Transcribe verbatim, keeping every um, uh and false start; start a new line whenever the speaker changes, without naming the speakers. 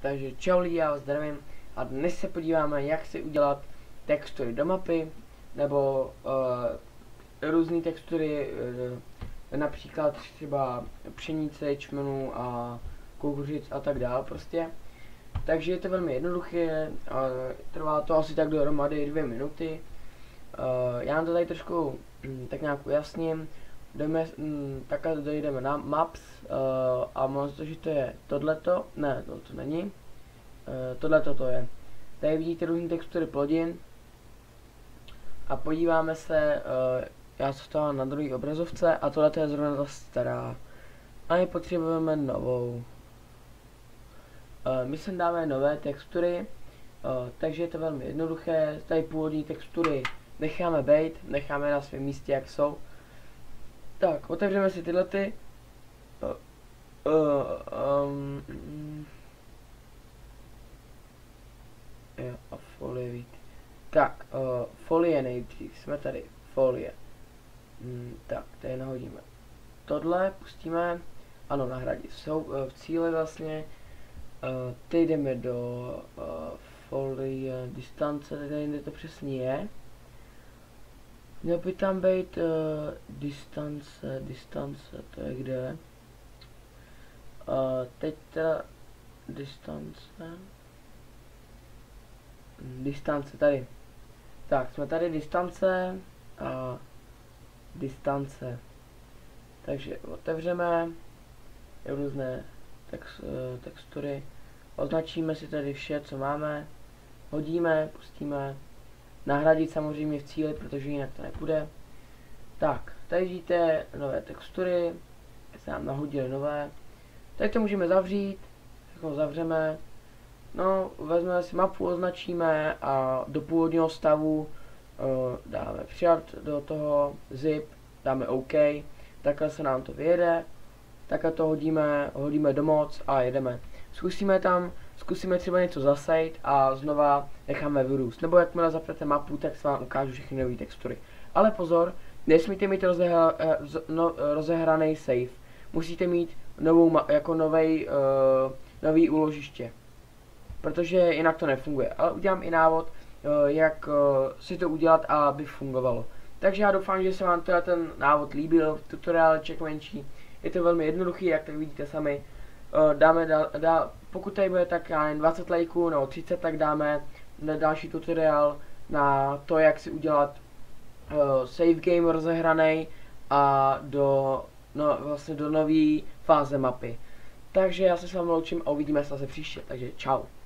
Takže čau lidi, já vás zdravím a dnes se podíváme, jak si udělat textury do mapy, nebo uh, různé textury, uh, například třeba pšenice, ječmenů a kukuřic a tak dál prostě. Takže je to velmi jednoduché, uh, trvá to asi tak dohromady dvě minuty. Uh, já vám to tady trošku um, tak nějak ujasním. Jdeme, um, takhle dojdeme na maps uh, a mám to, že to je tohleto, ne, to, to není, uh, tohleto to je. Tady vidíte různé textury plugin a podíváme se, uh, já se stávám na druhé obrazovce a tohleto je zrovna ta stará. A my potřebujeme novou. Uh, my sem dáme nové textury, uh, takže je to velmi jednoduché. Tady původní textury necháme bejt, necháme na svém místě, jak jsou. Tak, otevřeme si tyhle ty. Uh, uh, um, mm, jo, a folie víte. Tak, uh, folie nejdřív, jsme tady, folie. Mm, tak, tady nahodíme. Tohle pustíme, ano, nahradit. Jsou uh, v cíli vlastně. Uh, teď jdeme do uh, folie distance, tady kde to přesně je. Měl by tam být uh, distance, distance, to je kde? Uh, teď teda distance, distance tady. Tak, jsme tady distance a distance. Takže otevřeme různé text, uh, textury, označíme si tady vše, co máme, hodíme, pustíme. Nahradit samozřejmě v cíli, protože jinak to nepůjde. Tak, tady vidíte nové textury, se nám nahodily nové. Tady to můžeme zavřít, tak ho zavřeme. No, vezmeme si mapu, označíme a do původního stavu uh, dáme přijat do toho zip, dáme OK, takhle se nám to vyjede, takhle to hodíme, hodíme do moc a jedeme. Zkusíme tam, zkusíme třeba něco zasejt a znova necháme vyrůst. Nebo jakmile zapnete mapu, tak se vám ukážu všechny nové textury. Ale pozor, nesmíte mít rozehra, no, rozehraný save. Musíte mít novou, jako novej, uh, nový úložiště. Protože jinak to nefunguje. Ale udělám i návod, uh, jak uh, si to udělat, aby fungovalo. Takže já doufám, že se vám teda ten návod líbil, tutoriálček menší. Je to velmi jednoduchý, jak tak vidíte sami. Uh, dáme dál, dál, pokud tady bude tak já nevím, dvacet lajků nebo třicet, tak dáme na další tutoriál na to, jak si udělat uh, save game rozehraný a do, no, vlastně do nové fáze mapy. Takže já se s vámi loučím a uvidíme se zase příště, takže čau.